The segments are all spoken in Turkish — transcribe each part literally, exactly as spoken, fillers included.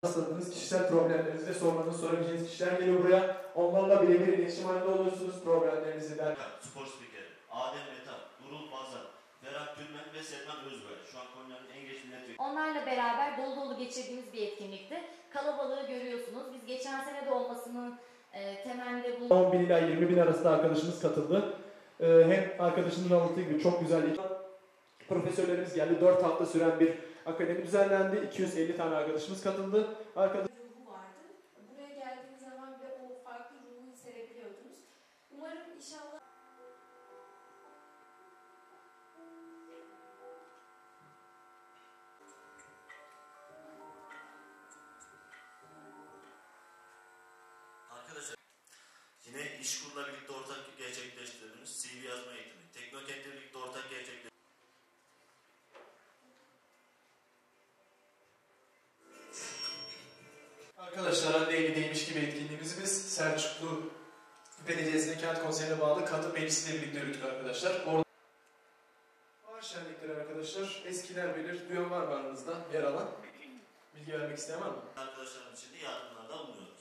Rastladığınız kişisel problemlerinizi ve sormanızı sorabileceğiniz kişiler geliyor buraya. Onlarla birebir iletişim halinde oluyorsunuz problemlerinizi. Ben... Spor spikeri, Adem Metal, Nurul Pazar, Ferhat Gülmen ve Selman Özbay. Şu an Konya'nın en genç milletvekili. Onlarla beraber dolu dolu geçirdiğimiz bir etkinlikti. Kalabalığı görüyorsunuz. Biz geçen sene de olmasının e, temelde bulunduk. on bin ila yirmi bin arasında arkadaşımız katıldı. Ee, hem arkadaşımın anlattığı gibi çok güzel profesörlerimiz geldi. dört hafta süren bir akademi düzenlendi. iki yüz elli tane arkadaşımız katıldı. Arkadaş ruhu vardı. Buraya geldiğiniz zaman bile o farklı ruhu hissedebiliyordunuz. Umarım inşallah Arkadaşlar, yine İşkur'la birlikte ortak gerçekleştirdiğimiz C V yazma eğitimi, Teknokent'le birlikte ortak gerçekleştirdiğimiz Arkadaşlar anneyli değmiş gibi etkinliğimizi biz Selçuklu Belediyesi'nin kent konseyine bağlı kadın meclisiyle birlikte yürüttük arkadaşlar. Orada bahar şenlikleri arkadaşlar. Eskiler bilir. Duyan var mı aranızda yer alan? Bilgi vermek isteyen var mı? arkadaşlarım için de yardımlarda bulunuyoruz.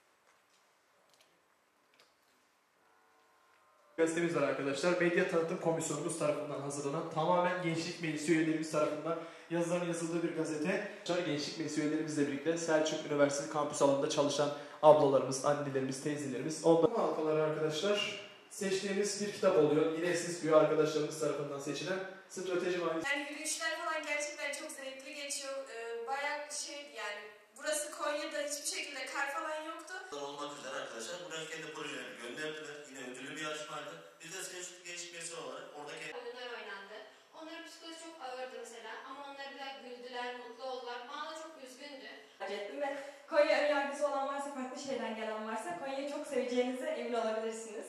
Gazetemiz var arkadaşlar. Medya Tanıtım Komisyonumuz tarafından hazırlanan, tamamen Gençlik Meclisi üyelerimiz tarafından yazıların yazıldığı bir gazete. Gençlik Meclisi üyelerimizle birlikte Selçuk Üniversitesi kampüs alanında çalışan ablalarımız, annelerimiz, teyzelerimiz. Onların halkaları arkadaşlar. Seçtiğimiz bir kitap oluyor. Yine siz üye arkadaşlarımız tarafından seçilen Strateji Mahallesi. yani yürüyüşler falan gerçekten çok zevkli geçiyor. Ee, bayağı şeydi yani. Burası Konya'da hiçbir şekilde kar falan yoktu. Olmak üzere arkadaşlar buraya kendi projelerini gönderdiler. Yine ödüllü bir yarışmaydı. Biz de Selçuklu Gençlik Meclisi olarak oradaki oyunlar oynandı. Onların psikolojisi çok ağırdı mesela ama onlar da güldüler, mutlu oldular. Bana da çok üzgündü. Ettim ve Konya önyargısı olan varsa, farklı şeyden gelen varsa Konya'yı çok seveceğinize emin olabilirsiniz.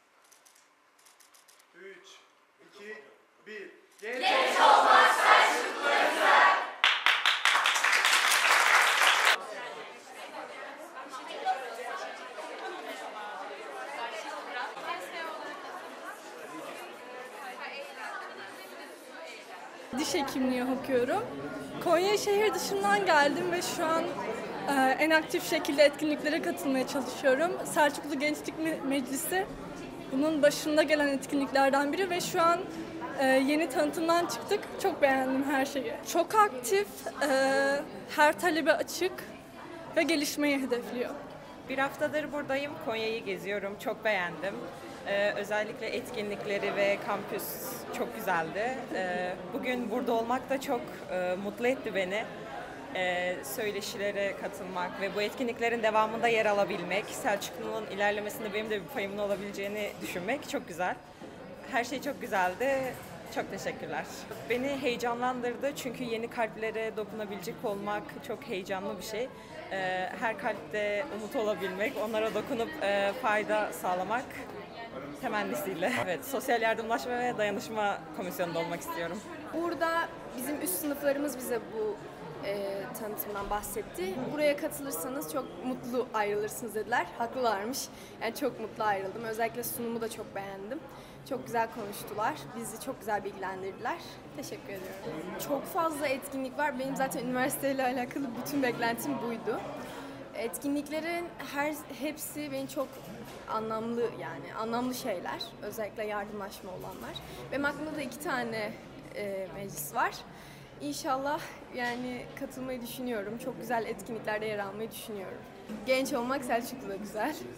üç, iki, bir. Genç, Genç olmak Selçuklu'ya güzel. Diş hekimliği okuyorum. Konya şehir dışından geldim ve şu an e, en aktif şekilde etkinliklere katılmaya çalışıyorum. Selçuklu Gençlik Meclisi bunun başında gelen etkinliklerden biri ve şu an e, yeni tanıtımdan çıktık. Çok beğendim her şeyi. Çok aktif, e, her talebe açık ve gelişmeyi hedefliyor. Bir haftadır buradayım, Konya'yı geziyorum, çok beğendim. Ee, özellikle etkinlikleri ve kampüs çok güzeldi. Ee, bugün burada olmak da çok e, mutlu etti beni. Ee, söyleşilere katılmak ve bu etkinliklerin devamında yer alabilmek, Selçuklu'nun ilerlemesinde benim de bir payımın olabileceğini düşünmek çok güzel. Her şey çok güzeldi. Çok teşekkürler. Beni heyecanlandırdı çünkü yeni kalplere dokunabilecek olmak çok heyecanlı bir şey. Ee, her kalpte umut olabilmek, onlara dokunup e, fayda sağlamak temennisiyle. Evet, sosyal yardımlaşma ve dayanışma komisyonunda olmak istiyorum. Burada bizim üst sınıflarımız bize bu e, tanıtımdan bahsetti. Buraya katılırsanız çok mutlu ayrılırsınız dediler. Haklılarmış. Yani çok mutlu ayrıldım. Özellikle sunumu da çok beğendim. Çok güzel konuştular. Bizi çok güzel bilgilendirdiler. Teşekkür ediyorum. Çok fazla etkinlik var. Benim zaten üniversiteyle alakalı bütün beklentim buydu. Etkinliklerin her hepsi beni çok anlamlı yani anlamlı şeyler. Özellikle yardımlaşma olanlar. Benim aklımda da iki tane e, meclis var. İnşallah yani katılmayı düşünüyorum. Çok güzel etkinliklerde yer almayı düşünüyorum. Genç olmak Selçuklu'da güzel.